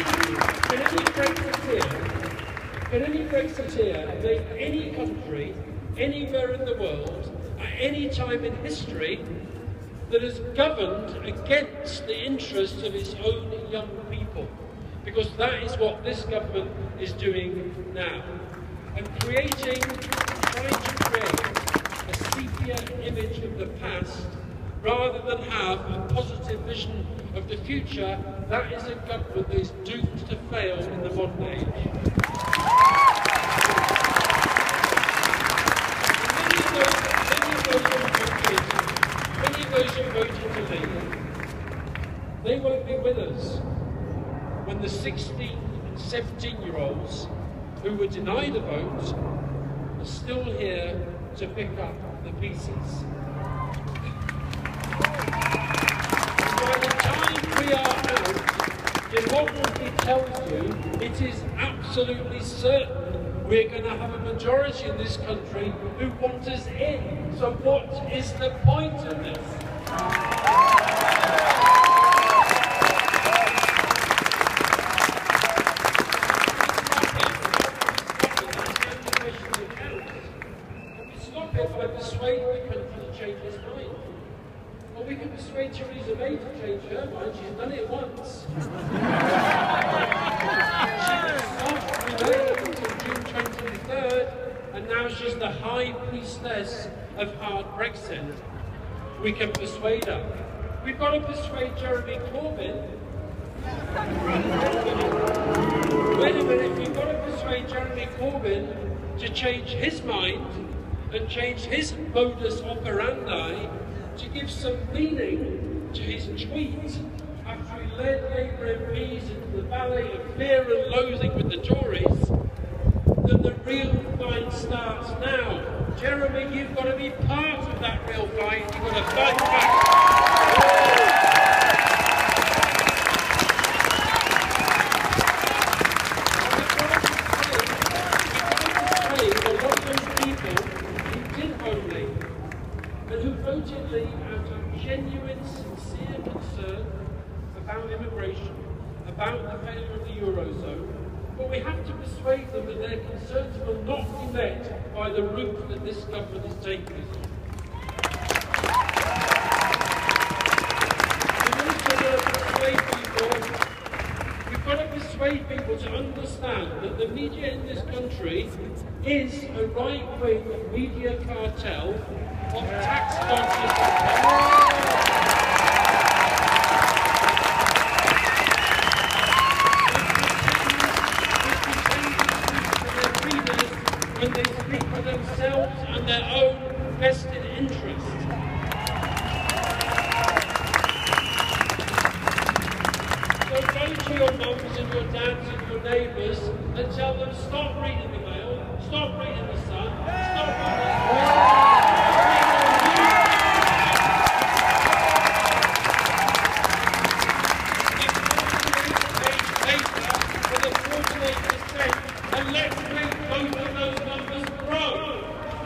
Can any Brexiteer name any country, anywhere in the world, at any time in history, that has governed against the interests of its own young people? Because that is what this government is doing now. And trying to create a sepia image of the past, rather than have a positive vision of the future, that is a government that is doomed to fail in the modern age. Many of those who voted to leave, they won't be with us when the 16 and 17-year-olds who were denied a vote are still here to pick up the pieces. By the time we are out, democracy tells you it is absolutely certain we're going to have a majority in this country who want us in. So what is the point of this? Stop it by persuading the country to change its mind. Or we can persuade Theresa May to change her mind. She's done it once. She was until June 23rd, and now she's the high priestess of hard Brexit. We can persuade her. We've got to persuade Jeremy Corbyn. Wait a minute, we've got to persuade Jeremy Corbyn to change his mind and change his modus operandi, to give some meaning to his tweet after he led Labour MPs into the valley of fear and loathing with the Tories, that the real fight starts now. Jeremy, you've got to be part of that real fight. You've got to fight back. Voted leave out of genuine, sincere concern about immigration, about the failure of the Eurozone, but we have to persuade them that their concerns will not be met by the route that this government is taking us on. We've got to persuade people to understand that the media in this country is a right-wing media cartel of tax dodgers. When they speak for themselves and their own vested interests. So go to your mums and your dads and your neighbours and tell them, stop reading the Mail, stop reading the Sun, stop reading and let's make both of those numbers grow.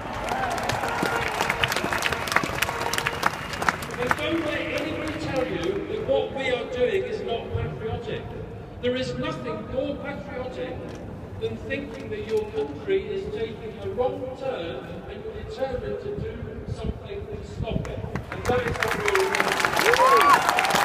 And don't let anybody tell you that what we are doing is not patriotic. There is nothing more patriotic than thinking that your country is taking a wrong turn and you're determined to do something to stop it. And that is what we're doing.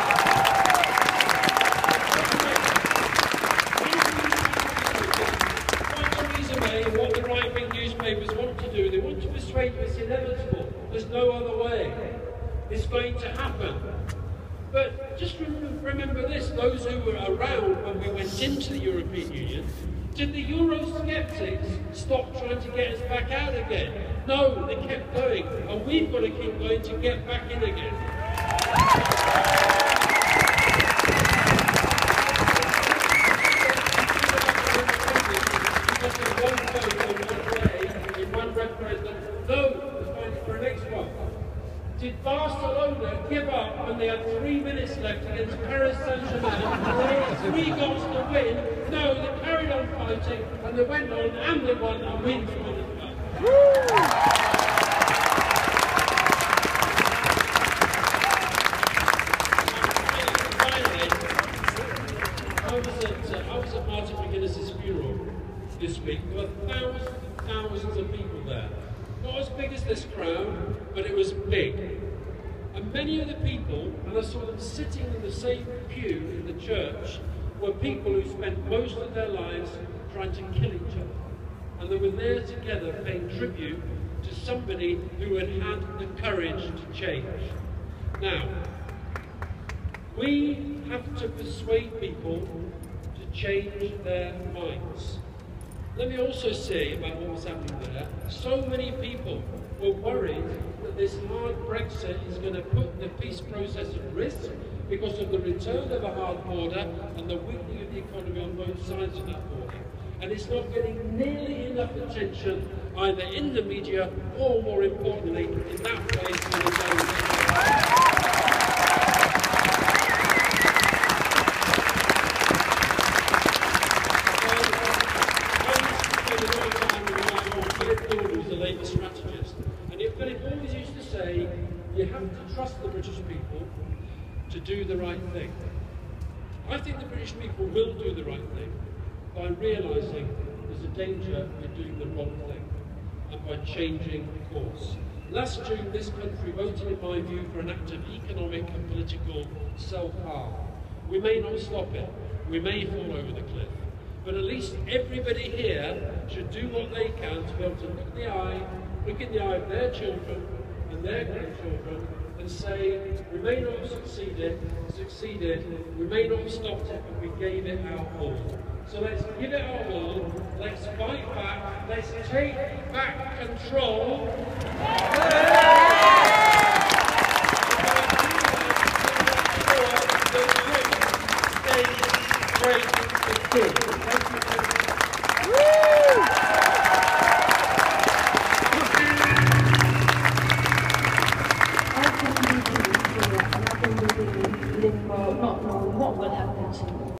What the right-wing newspapers want to do, they want to persuade you it's inevitable. There's no other way. It's going to happen. But just remember this, those who were around when we went into the European Union, did the Eurosceptics stop trying to get us back out again? No, they kept going. And we've got to keep going to get back in again. Did Barcelona give up when they had 3 minutes left against Paris Saint-Germain? They had 3 goals to win. No, they carried on fighting and they went on and they won and we won as well. Finally, I was at at Martin McGuinness's funeral this week. There were thousands and thousands of people there. Not as big as this crowd, but it was big. And many of the people, and I saw them sitting in the same pew in the church, were people who spent most of their lives trying to kill each other. And they were there together paying tribute to somebody who had had the courage to change. Now, we have to persuade people to change their minds. Let me also say about what was happening there, so many people were worried that this hard Brexit is going to put the peace process at risk because of the return of a hard border and the weakening of the economy on both sides of that border. And it's not getting nearly enough attention either in the media or, more importantly, in that place in the zone. Strategist, and Philip always used to say, you have to trust the British people to do the right thing. I think the British people will do the right thing by realising there's a danger in doing the wrong thing and by changing course. Last June, this country voted, in my view, for an act of economic and political self-harm. We may not stop it, we may fall over the cliff, but at least everybody here should do what they can to be able to look in the eye of their children and their grandchildren and say, we may not have succeeded, we may not have stopped it, but we gave it our all. So let's give it our all, let's fight back, let's take back control. Great, not knowing what will happen to